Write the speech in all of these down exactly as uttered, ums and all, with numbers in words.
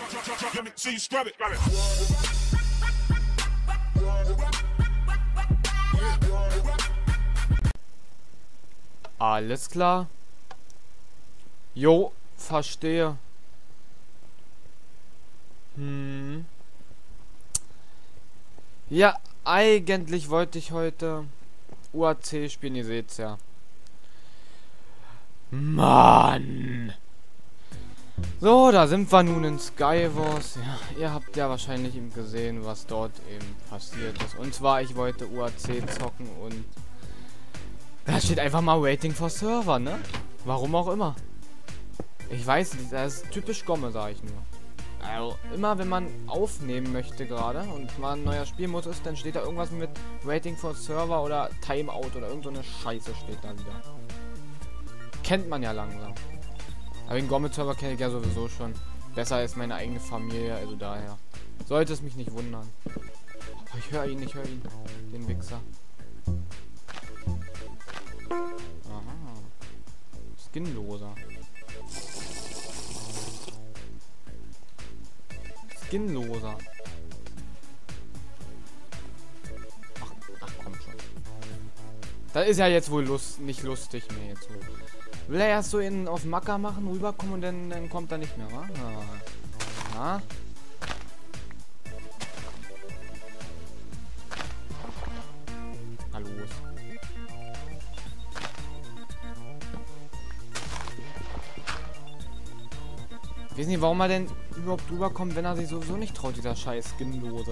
Alles klar. Jo, verstehe. Hm. Ja, eigentlich wollte ich heute U A C spielen, ihr seht's ja. Mann! So, da sind wir nun in Skywars. Ja, ihr habt ja wahrscheinlich eben gesehen, was dort eben passiert ist. Und zwar, ich wollte U A C zocken und da steht einfach mal Waiting for Server, ne? Warum auch immer. Ich weiß nicht, das ist typisch Gomme, sage ich nur. Also, immer wenn man aufnehmen möchte gerade und mal ein neuer Spielmodus ist, dann steht da irgendwas mit Waiting for Server oder Timeout oder irgend so eine Scheiße steht da wieder. Kennt man ja langsam. Aber den Gomme-Server kenne ich ja sowieso schon. Besser als meine eigene Familie, also daher. Sollte es mich nicht wundern. Aber ich höre ihn, ich höre ihn. Den Wichser. Aha. Skinloser. Skinloser. Ach, ach komm schon. Das ist ja jetzt wohl lust, nicht lustig mehr jetzt wohl. Will er erst so in auf Macker machen, rüberkommen und dann, dann kommt er nicht mehr, wa? Ja. Na los. Ich weiß nicht, warum er denn überhaupt rüberkommt, wenn er sich sowieso nicht traut, dieser scheiß Skinlose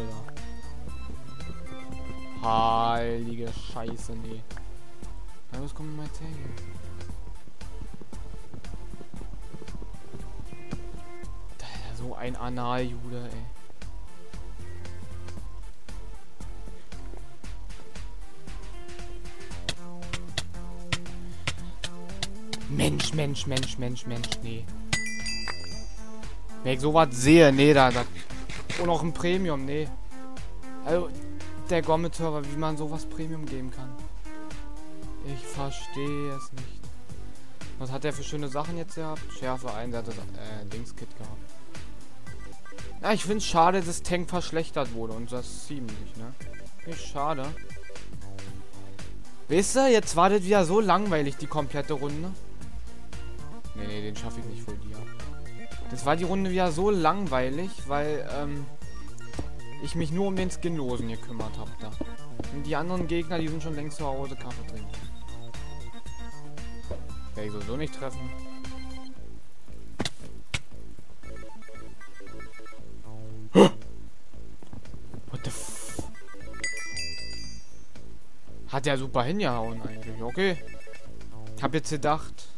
da. Heilige Scheiße, nee. Na los, komm mal her. So ein Analjude, ey. Mensch, Mensch, Mensch, Mensch, Mensch, nee. Wenn ich sowas sehe, nee, da, da. Und auch ein Premium, nee. Also, der Gomme-Server, wie man sowas Premium geben kann. Ich verstehe es nicht. Was hat der für schöne Sachen jetzt gehabt? Schärfe eins, er hat das äh, Dingskit gehabt. Ja, ich finde es schade, dass Tank verschlechtert wurde und das ziemlich, ne? Ist schade. Weißt du, jetzt war das wieder so langweilig, die komplette Runde. Nee, nee, den schaffe ich nicht voll dir. Das war die Runde wieder so langweilig, weil, ähm, ich mich nur um den Skinlosen gekümmert habe da. Und die anderen Gegner, die sind schon längst zu Hause Kaffee trinken. Werde ich sowieso nicht treffen. What the f... Hat der super hingehauen eigentlich, okay. Hab jetzt gedacht...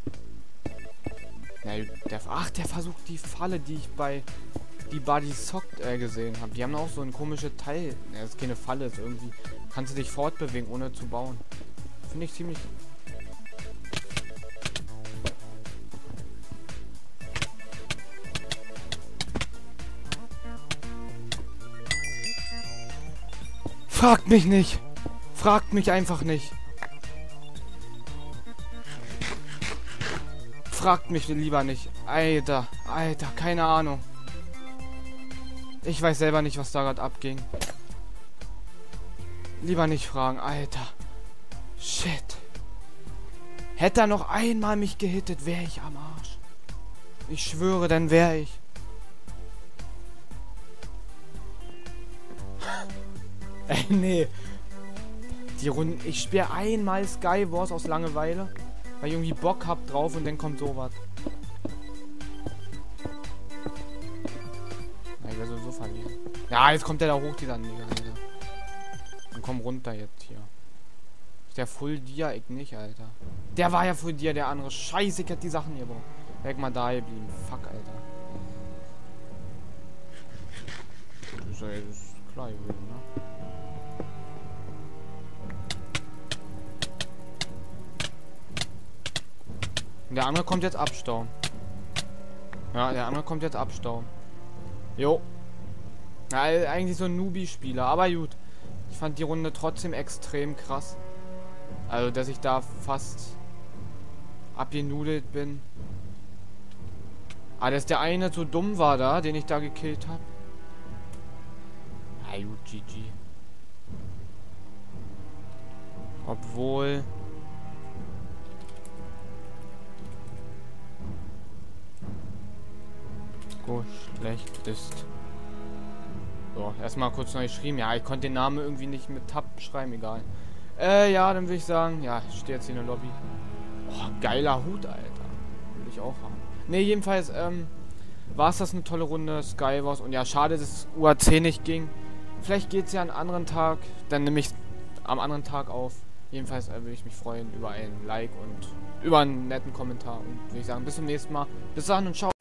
Na, der, ach, der versucht die Falle, die ich bei die Buddy Socked äh, gesehen habe. Die haben auch so ein komisches Teil. Ja, das ist keine Falle, ist irgendwie... Kannst du dich fortbewegen, ohne zu bauen. Finde ich ziemlich... Fragt mich nicht. Fragt mich einfach nicht. Fragt mich lieber nicht. Alter, Alter, keine Ahnung. Ich weiß selber nicht, was da gerade abging. Lieber nicht fragen, Alter. Shit. Hätte er noch einmal mich gehittet, wäre ich am Arsch. Ich schwöre, dann wäre ich. Ey, nee. Die Runden. Ich spiele einmal Skywars aus Langeweile, weil ich irgendwie Bock hab drauf und dann kommt sowas. Na, ich werde sowieso verlieren. Ja, jetzt kommt der da hoch, dieser Neger. Dann komm runter jetzt hier. Ist der Full Dia? Ich nicht, Alter. Der war ja Full Dia, der andere. Scheiße, ich hätte die Sachen hier, Bro. Weg mal da geblieben. Fuck, Alter. Das ist ja jetzt klar gewesen, ne? Der andere kommt jetzt abstauen. Ja, der andere kommt jetzt abstauen. Jo. Ja, eigentlich so ein Newbie-Spieler, aber gut. Ich fand die Runde trotzdem extrem krass. Also, dass ich da fast abgenudelt bin. Ah, das ist der eine, so dumm war da, den ich da gekillt habe. Ah, gut, G G. Obwohl... Go schlecht ist. So, erstmal kurz neu geschrieben. Ja, ich konnte den Namen irgendwie nicht mit Tab schreiben, egal. Äh, ja, dann würde ich sagen, ja, ich stehe jetzt hier in der Lobby. Oh, geiler Hut, Alter. Will ich auch haben. Ne, jedenfalls, ähm, war es das eine tolle Runde, Skywars. Und ja, schade, dass U A C nicht ging. Vielleicht geht es ja einen anderen Tag. Dann nehme ich am anderen Tag auf. Jedenfalls äh, würde ich mich freuen über ein Like und über einen netten Kommentar. Und würde ich sagen, bis zum nächsten Mal. Bis dann und ciao.